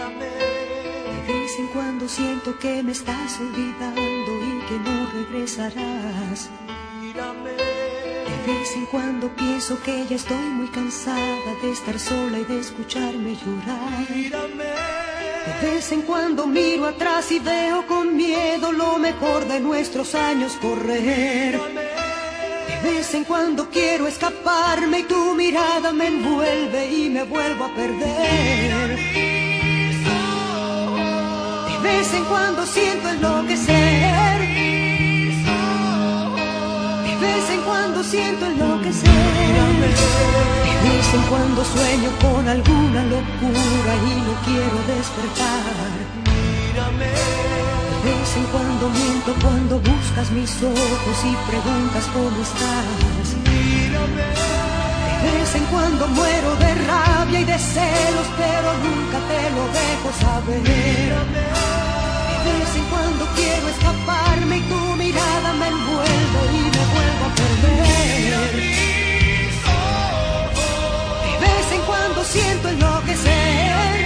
De vez en cuando siento que me estás olvidando y que no regresarás. De vez en cuando pienso que ya estoy muy cansada de estar sola y de escucharme llorar. De vez en cuando miro atrás y veo con miedo lo mejor de nuestros años correr. De vez en cuando quiero escaparme y tu mirada me envuelve y me vuelvo a perder. De vez en cuando siento enloquecer. De vez en cuando siento enloquecer. De vez en cuando sueño con alguna locura y no quiero despertar. De vez en cuando miento cuando buscas mis ojos y preguntas cómo estás. De vez en cuando muero de rabia y de celos, pero nunca te lo dejo saber. De vez en cuando quiero escaparme y tu mirada me envuelve y me vuelvo a perder. De vez en cuando siento enloquecer.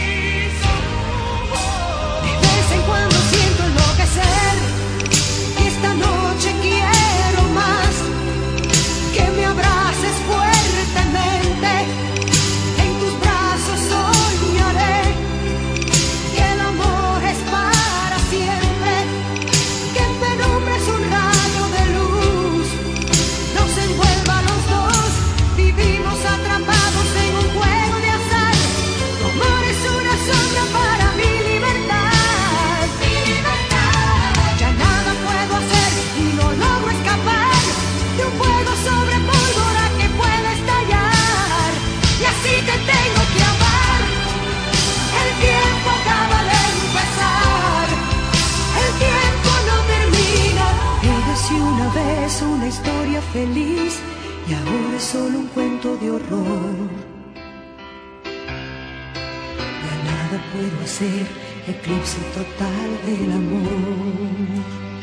De vez en cuando siento enloquecer. Y esta noche quiero más que me abraces fuertemente. En tus brazos soñaré que el amor es para siempre. Que en penumbras un rayo de luz nos envuelva a los dos. Vivimos atrapados en un juego de azar. Tu amor es una sombra para mi libertad. Mi libertad. Ya nada puedo hacer y no logro escapar de un fuego sobre pólvora que puede estallar. Y así te tengo que amar. El tiempo acaba de empezar. El tiempo no termina. Érase una vez una historia feliz y ahora es solo un cuento de horror. Ya nada puedo hacer, eclipse total del amor.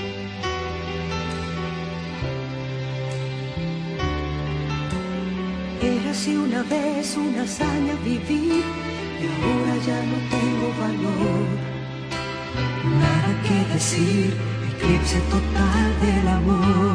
Érase una vez una hazaña vivir y ahora ya no tengo valor. Nada que decir, eclipse total del amor.